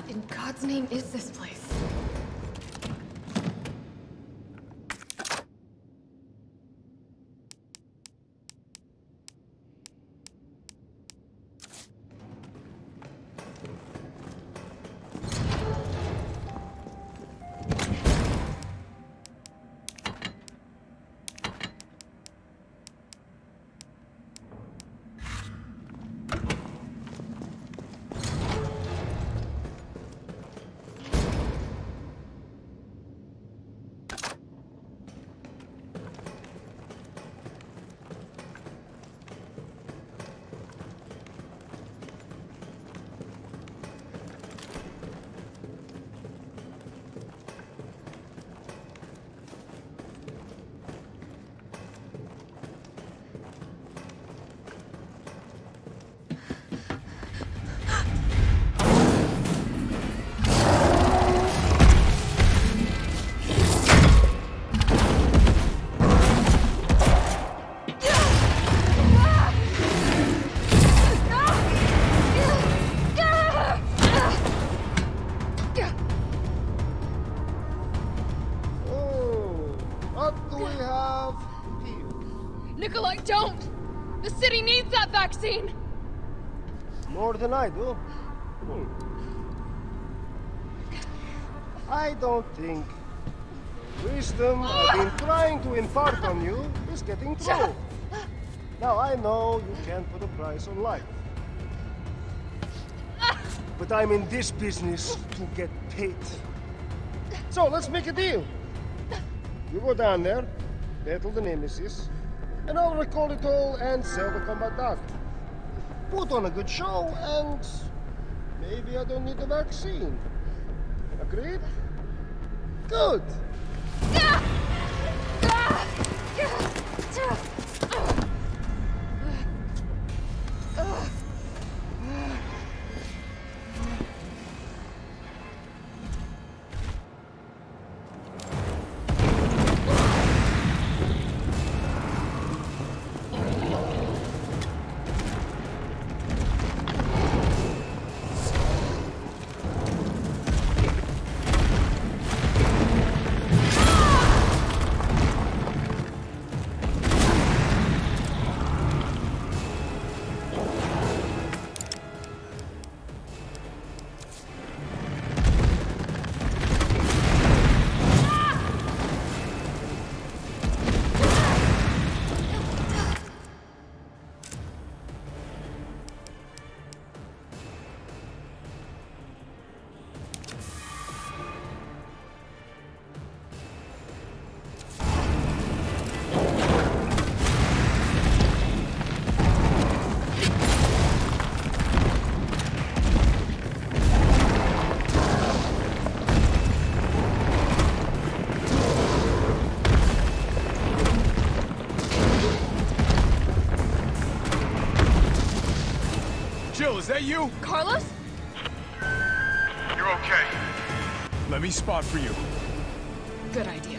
What in God's name is this place? More than I do. I don't think the wisdom I've been trying to impart on you is getting through. Now I know you can't put a price on life. But I'm in this business to get paid. So let's make a deal. You go down there, battle the Nemesis, and I'll record it all and sell the combat dog. Put on a good show, and maybe I don't need the vaccine. Agreed? Good! Jill, is that you? Carlos? You're okay. Let me spot for you. Good idea.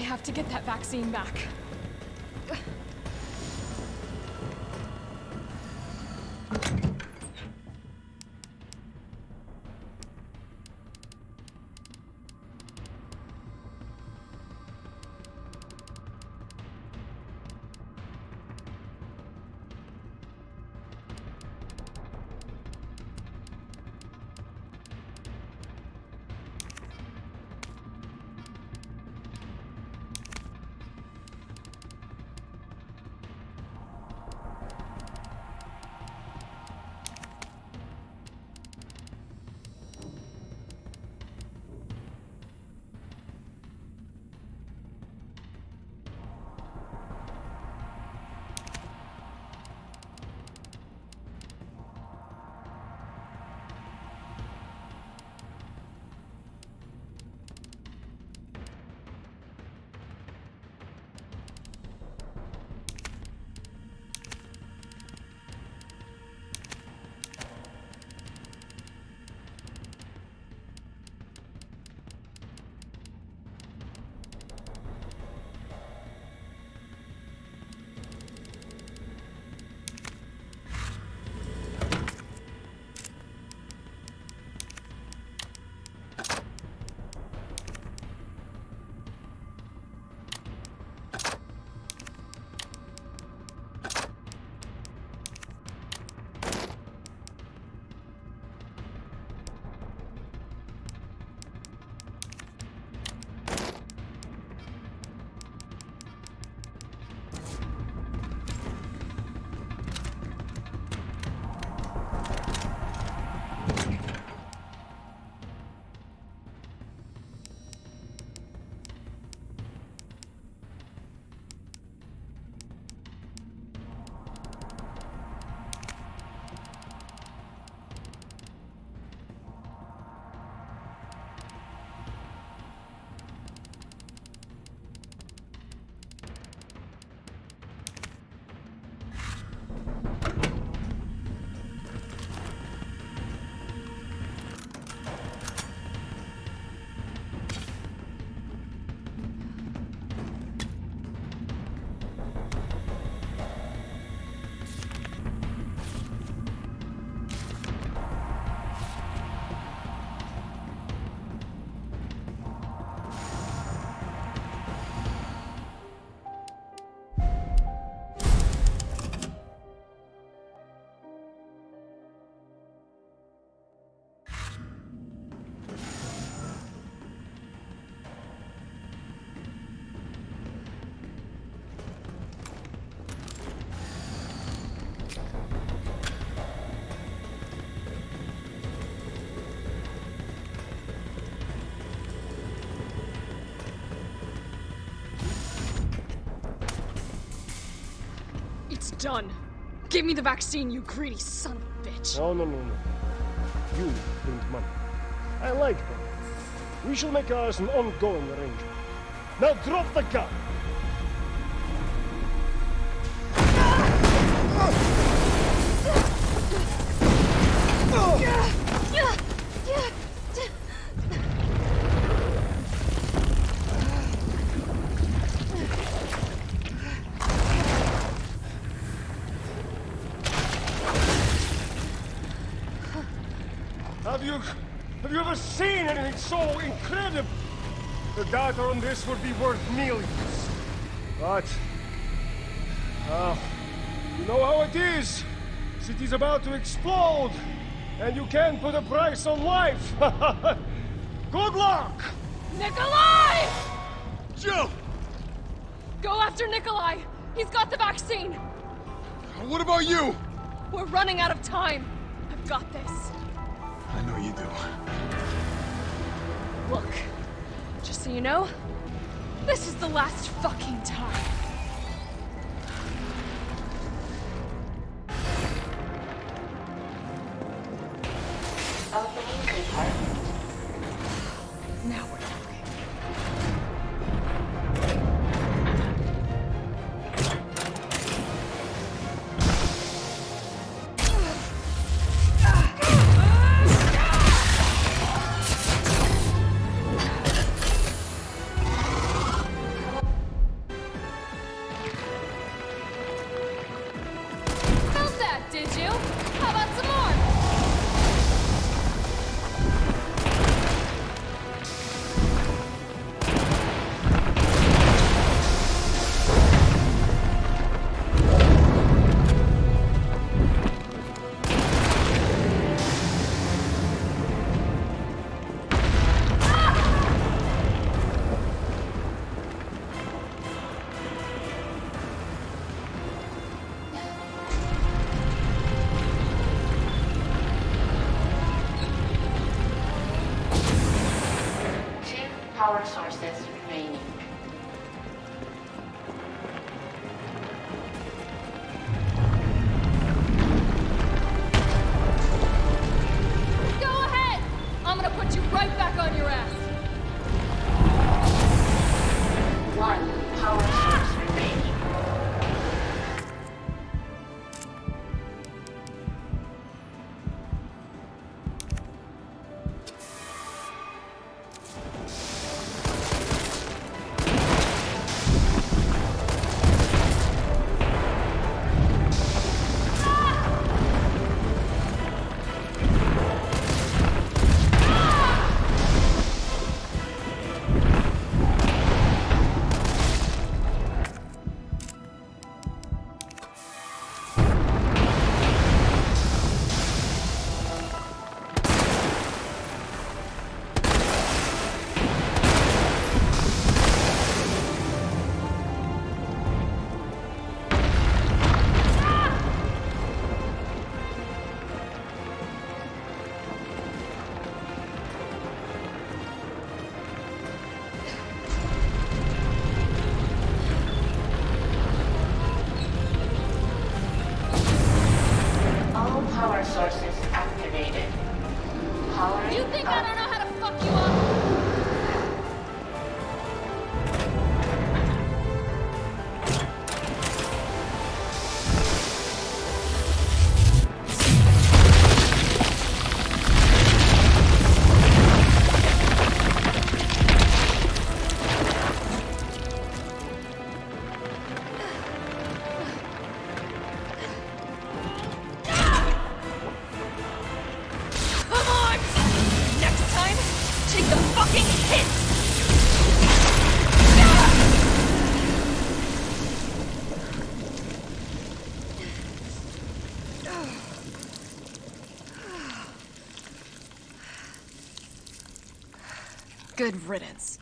have to get that vaccine back. It's done. Give me the vaccine, you greedy son of a bitch. No. You bring money. I like that. We shall make ours an ongoing arrangement. Now drop the gun! Have you ever seen anything so incredible? The data on this would be worth millions. But, you know how it is. City's about to explode, and you can't put a price on life. Good luck! Nikolai! Jill! Go after Nikolai! He's got the vaccine! What about you? We're running out of time. I've got this. I know you do. Look, just so you know, this is the last fucking time. Now we're talking. new? How about some more? Power sources remaining. Go ahead! I'm gonna put you right back on your ass. One power source remaining. Power sources activated. Powering You think up. I don't know how to fuck you up? Good riddance.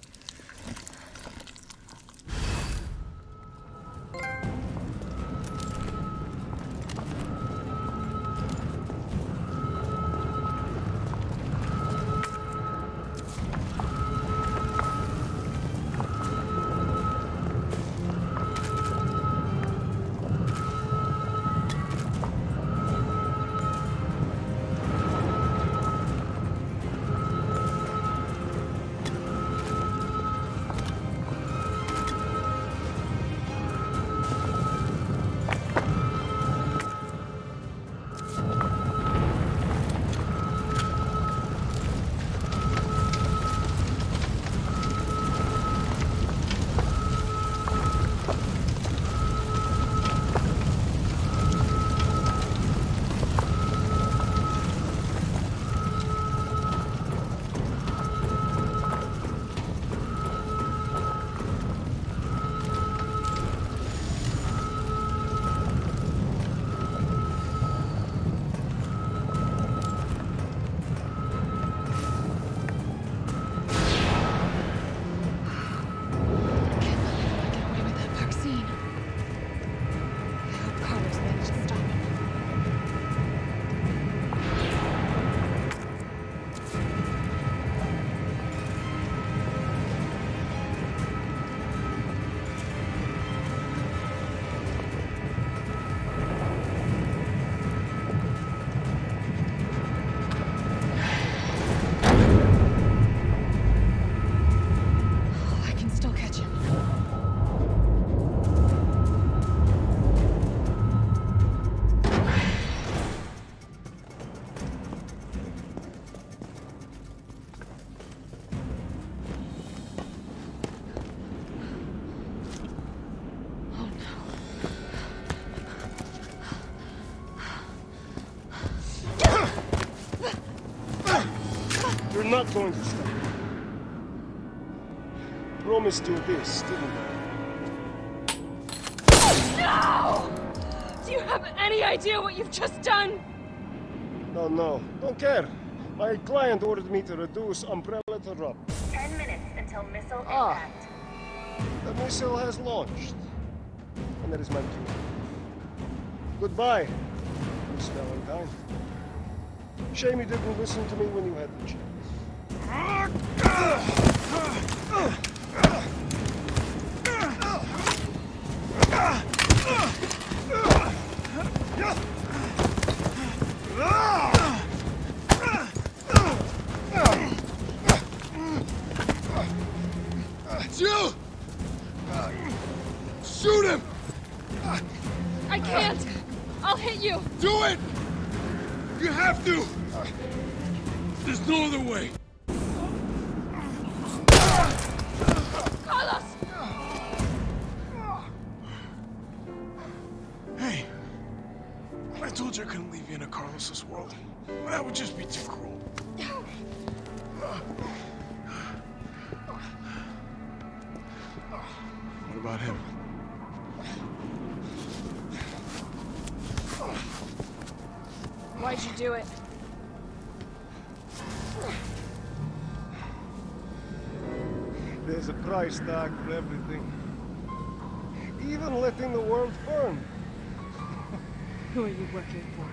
We're not going to stop. Promised you this, didn't I? No! Do you have any idea what you've just done? No, don't care. My client ordered me to reduce Umbrella to rubble. 10 minutes until missile impact. The missile has launched. And that is my cue. Goodbye, Miss Valentine. Shame you didn't listen to me when you had the chance. Jill! Shoot him! I can't! I'll hit you! Do it! You have to! There's no other way. Carlos! Hey, I told you I couldn't leave you in a Carlos's world. That would just be too cruel. What about him? Why'd you do it? There's a price tag for everything. Even letting the world burn. Who are you working for?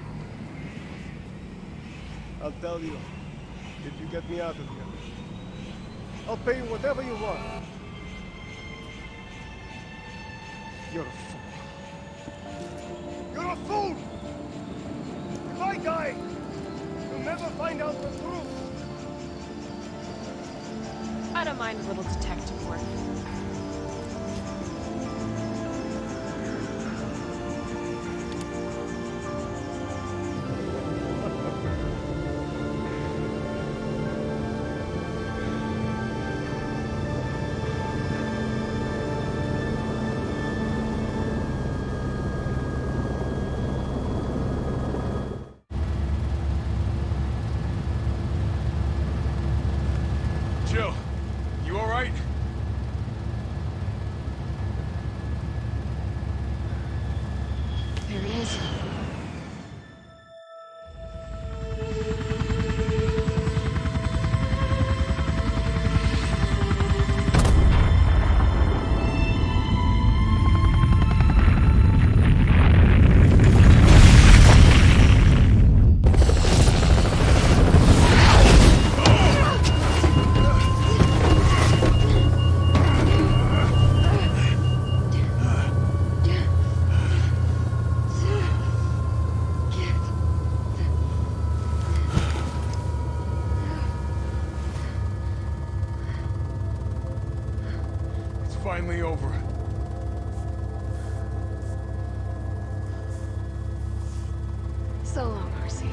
I'll tell you, if you get me out of here. I'll pay you whatever you want. You're a fool. You're a fool! If I die, you'll never find out the truth. I don't mind a little detective work. Jill, you all right? There it is. Finally over. So long, Marcy.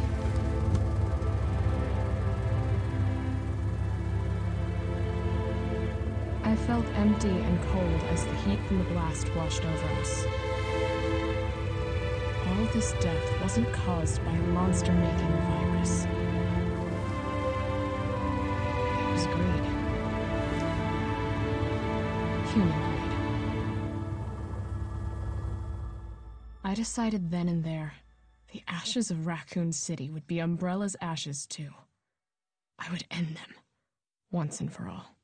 I felt empty and cold as the heat from the blast washed over us. All this death wasn't caused by a monster-making virus. It was greed. Human greed. I decided then and there, the ashes of Raccoon City would be Umbrella's ashes too. I would end them, once and for all.